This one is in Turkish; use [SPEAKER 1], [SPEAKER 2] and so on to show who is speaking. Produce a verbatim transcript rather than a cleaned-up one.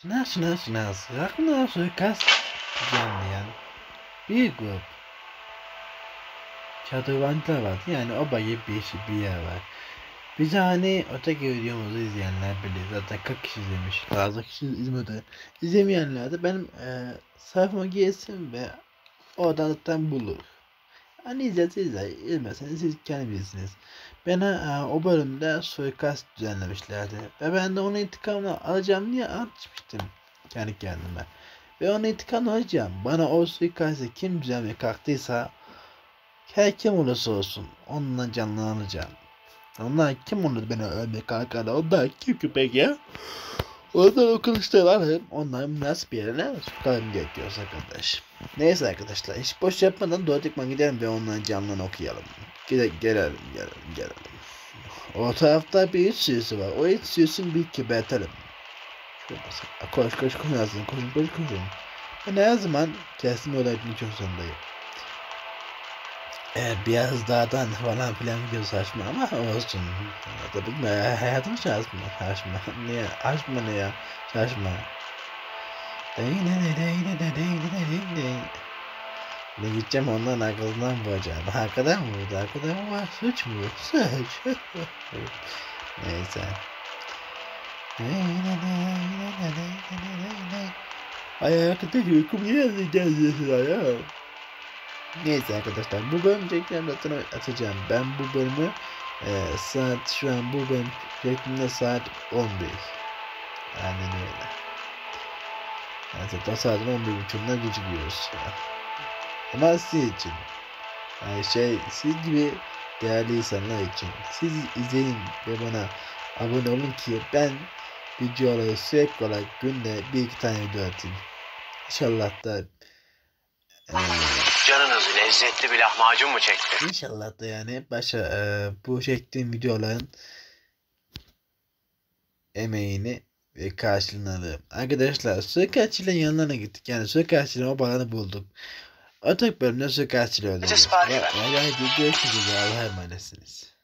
[SPEAKER 1] Nasıl nasıl nasıl? Yakında suikast düzenleyen bir grup çadırvancılar vardı. Yani o bayı bir, şey- bir yer var. Biz hani öteki videomuzu izleyenler bilir. Zaten kırk kişi izlemiş. Bazı kişi izlemedi. İzlemeyenler de benim e, sayfama girsin ve oradan zaten bulur. Hani izlerse izler. İzlemezseniz siz kendi bilirsiniz. Bana e, o bölümde suikast düzenlemişlerdi. Ve ben de onun intikamını alacağım diye atmıştım kendi kendime. Ve onun intikamını alacağım. Bana o suikastı kim düzenlemeye kalktıysa her kim olursa olsun onunla canlanacağım. Onlar kim olur beni ölmeye kalkarlar? Onlar kim köpek ya? Ondan o kılıçları alayım. Onların nasıl bir yerine sokalım gerekiyorsa arkadaş. Neyse arkadaşlar hiç boş yapmadan doğru dikman gidelim ve onların camlarını okuyalım. Gidelim gelelim gelelim gelelim. O tarafta bir iç sürüsü var. O iç sürüsünü bir kibertelim. Koş koş koş yazın koşun koş koşun. Ben her zaman kesin olabildiğini çok zorundayım. Evet biraz dağdan falan filan gidiyor saçma ama olsun. Tabii hayatım saçma saçma. Niye? Saçma ne ya? Saçma. Ne gideceğim ondan arkasından vuracağım. Arkadan mı vurdu? Arkadan mı var? Suç mu? Suç. Neyse. Ay arkadaş uykum geldi geldi ya. Neyse arkadaşlar bu bölüm reklamlarını atacağım. Ben bu bölümü e, saat şu an bu bölüm reklamda saat on bir. Aynen öyle. Yani zaten saat on bir buçukta gecikiyoruz. Ama siz için. Yani şey siz gibi değerli insanlar için. Siz izleyin ve bana abone olun ki ben videoları sürekli olarak günde bir iki tane video atayım. İnşallah da e,
[SPEAKER 2] Canınız lezzetli bir lahmacun mu çekti?
[SPEAKER 1] İnşallah da yani başa e, bu çektiğim videoların emeğini ve karşılığını alırım. Arkadaşlar suikastçıların yanlarına gittik. Yani suikastçıların o balanı bulduk. Öteki bölümde suikastçıları öldüreceğiz.
[SPEAKER 2] Sipariş
[SPEAKER 1] Ve
[SPEAKER 2] ver.
[SPEAKER 1] hadi görüşürüz. Allah'a emanetsiniz.